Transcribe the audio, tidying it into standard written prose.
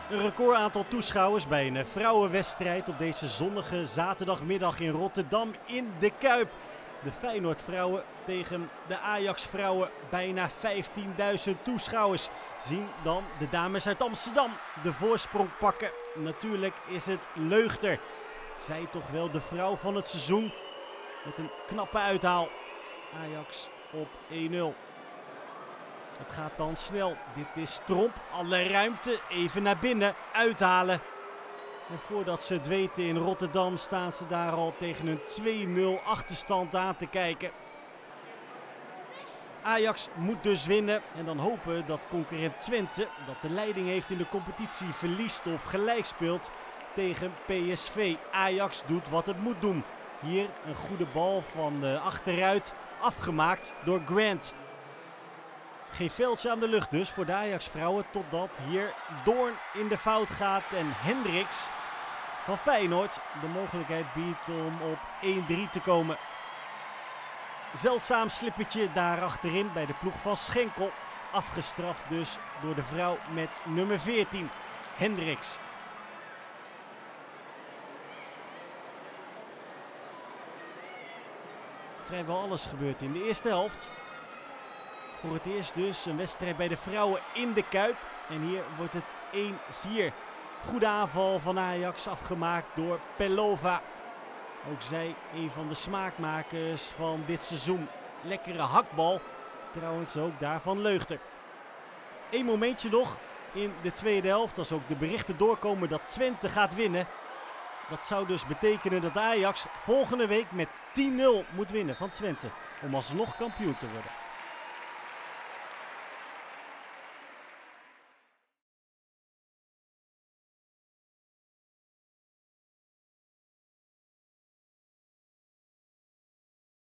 Een record aantal toeschouwers bij een vrouwenwedstrijd op deze zonnige zaterdagmiddag in Rotterdam in de Kuip. De Feyenoord vrouwen tegen de Ajax vrouwen. Bijna 15.000 toeschouwers zien dan de dames uit Amsterdam de voorsprong pakken. Natuurlijk is het Leugter. Zij toch wel de vrouw van het seizoen met een knappe uithaal. Ajax op 1-0. Het gaat dan snel. Dit is Tromp. Alle ruimte. Even naar binnen. Uithalen. En voordat ze het weten in Rotterdam staan ze daar al tegen een 2-0 achterstand aan te kijken. Ajax moet dus winnen en dan hopen dat concurrent Twente, dat de leiding heeft in de competitie, verliest of gelijk speelt tegen PSV. Ajax doet wat het moet doen. Hier een goede bal van de achteruit, afgemaakt door Grant. Geen veldje aan de lucht dus voor de Ajax-vrouwen, totdat hier Doorn in de fout gaat en Hendricks van Feyenoord de mogelijkheid biedt om op 1-3 te komen. Zeldzaam slippertje daar achterin bij de ploeg van Schenkel. Afgestraft dus door de vrouw met nummer 14, Hendricks. Vrijwel alles gebeurt in de eerste helft. Voor het eerst dus een wedstrijd bij de vrouwen in de Kuip. En hier wordt het 1-4. Goede aanval van Ajax, afgemaakt door Pelova. Ook zij een van de smaakmakers van dit seizoen. Lekkere hakbal. Trouwens ook daar van Leugter. Eén momentje nog in de tweede helft. Als ook de berichten doorkomen dat Twente gaat winnen. Dat zou dus betekenen dat Ajax volgende week met 10-0 moet winnen van Twente. Om alsnog kampioen te worden.